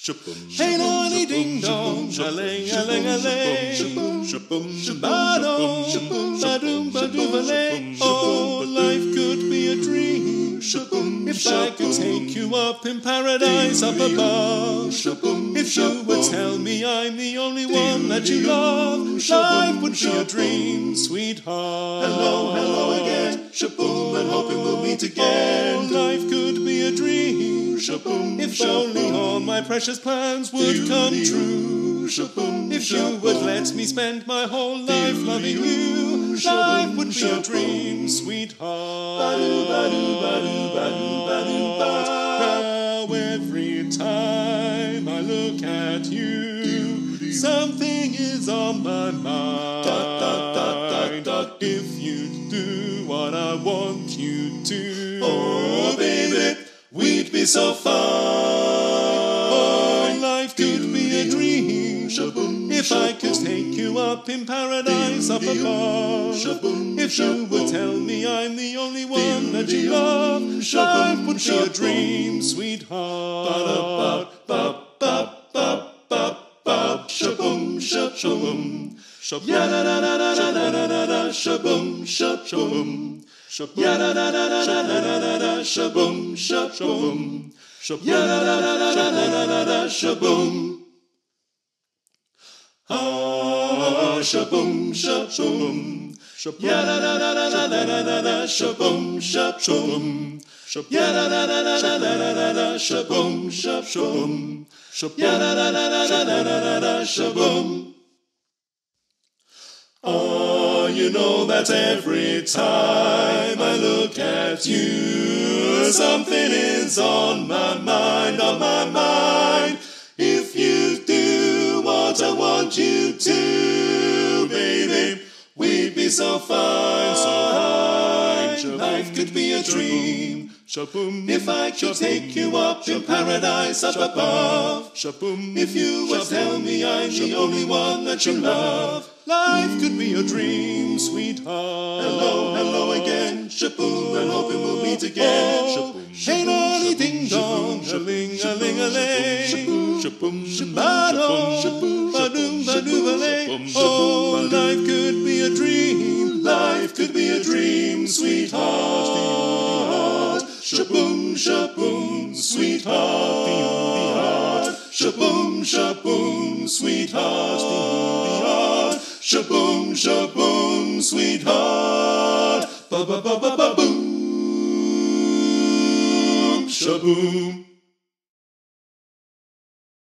Hey, lolly ding dong, a-ling, a-ling, a-ling. Ba-dum, ba-doom, ba-doom-a-ling. Oh, life could be a dream if I could take you up in paradise up above. If you would tell me I'm the only one that you love, life would be a dream, sweetheart. Hello, hello again, shaboom, and hoping we'll meet again. Life could be a dream, shaboom, if only all my precious plans would come true. Shaboom, if you would let me spend my whole life loving you, life would be a dream, sweetheart. Now every time I look at you, something is on my mind. If you do what I want you to, oh baby, we'd be so fine. Oh, life could be a dream, shaboom, if I could take you up in paradise up above. Shaboom, if you would tell me I'm the only one that you love, life would be a dream, sweetheart. Shaboom, shaboom, ya da da da da da da da da, shaboom, shaboom, ya da da da da da da da, shaboom, shaboom, ya da da da da da da da, shaboom. Ah, shaboom, shaboom, ya da da da da da da da, shaboom, shaboom, ya da da da da da da, shaboom, shaboom, ya da da da da da, shaboom. Oh, you know that every time I look at you, something is on my mind, on my mind. If you do what I want you to, baby, we'd be so fine, so fine. Life could be a dream, Shaboom, if I could take you up in paradise up above. shaboom, If you would tell me I'm the only one that you love, life could be a dream, sweetheart. hello, hello again, shaboom, and hoping we'll meet again. Oh, hey, lolly ding dong, a-ling, a-ling, a-ling. Ba-dum, ba-doom, ba-doom-a-ling. Oh, life could be a dream, Life could be a dream, sweetheart. Shaboom, shaboom, sweetheart. Shaboom, shaboom, sweetheart. Shaboom, shaboom, sweetheart. Ba ba ba ba ba boom. Shaboom.